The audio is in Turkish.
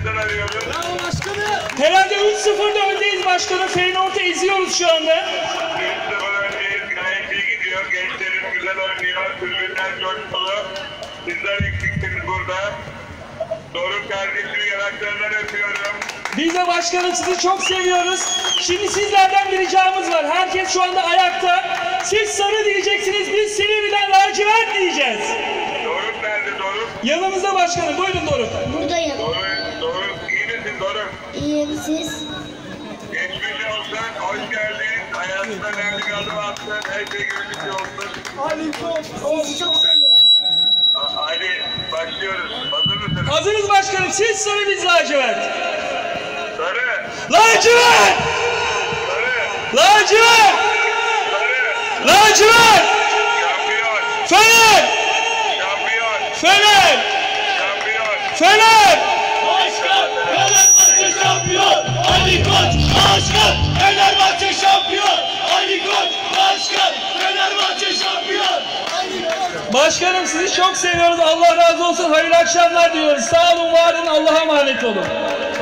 Beşiktaş'tan arıyoruz. Bravo başkanım. Herhalde 3-0'da öndeyiz başkanım. Feyenoord'u eziyoruz şu anda. 3-0 öndeyiz. Gayet iyi gidiyor. Gençlerimiz güzel oynuyor. Tribünler coşkulu. Sizler eksiksiniz burada. Doruk kardeşimi yanaklarından öpüyorum. Biz de başkanım sizi çok seviyoruz. Şimdi sizlerden bir ricamız var. Herkes şu anda ayakta. Siz sarı diyeceksiniz, biz Silivri'den lacivert diyeceğiz. Doruk nerede Doruk? Yanımızda başkanım. Buyurun Doruk. Buradayım. Doruk iyi misin Doruk? İyiyim siz? Geçmiş olsun. Hoş geldin. Hayatında önemli bir adım attın. Her şey gönüllü olsun. Ali Koç. Sizi çok seviyorum. Hadi başlıyoruz. Hazır mısınız? Hazırız başkanım. Siz sarı, biz lacivert. Sarı. Lacivert! Sarı. Lacivert! Sarı. Lacivert! Şampiyon. Fener! Şampiyon. Fener! Şampiyon. Fener! Başkan. Fenerbahçe şampiyon. Ali Koç. Başkan. Fenerbahçe şampiyon. Ali Koç. Başkan. Fenerbahçe şampiyon. Ali Koç. Başkanım sizi çok seviyoruz. Allah razı olsun. Hayırlı akşamlar diliyoruz. Sağ olun, var olun. Allah'a emanet olun.